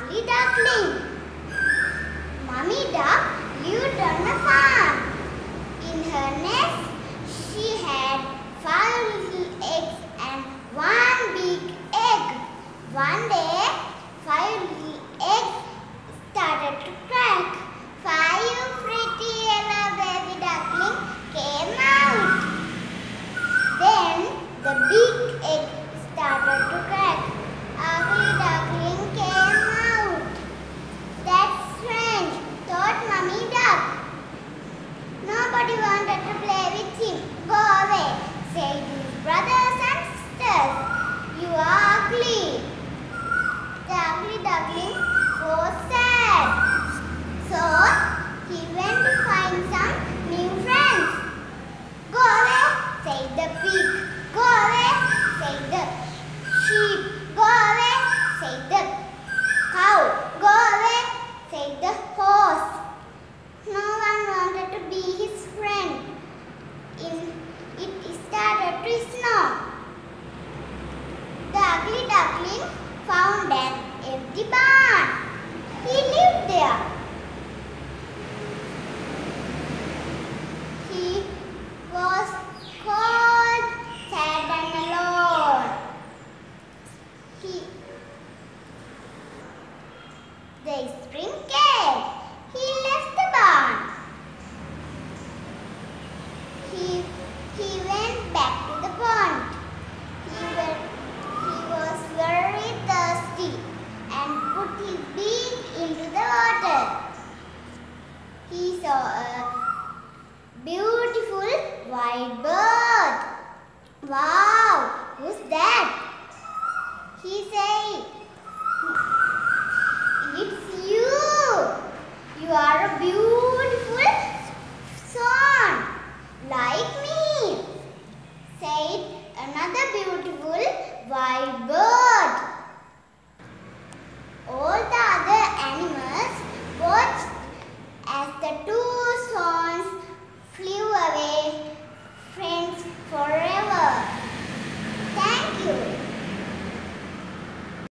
ugly duckling. Mummy duck lived on a farm. In her nest, she had 5 little eggs and 1 big egg. One day, 5 little eggs started to crack. 5 pretty yellow baby ducklings came out. Then the big egg started to crack. Ugly duckling came out. That's strange, thought Mummy Duck. Nobody wanted to play with him. Go away, said his brothers and sisters. You are ugly. The ugly duckling was sad. So he went to find some new friends. Go away, said the pig. Go away, said the sheep. Go away, said the cow. Go away, said the horse. No one wanted to be his friend. It started to snow. The ugly duckling found an empty barn. He lived there. He was cold, sad and alone. The spring came. He left the barn. He went back to the pond. He was very thirsty and put his beak into the water. He saw a beautiful white bird. Wow, who's that? He said, it's you. You are a beautiful swan, like me, said another beautiful white bird. All the other animals watched as the 2 swans flew away, friends forever.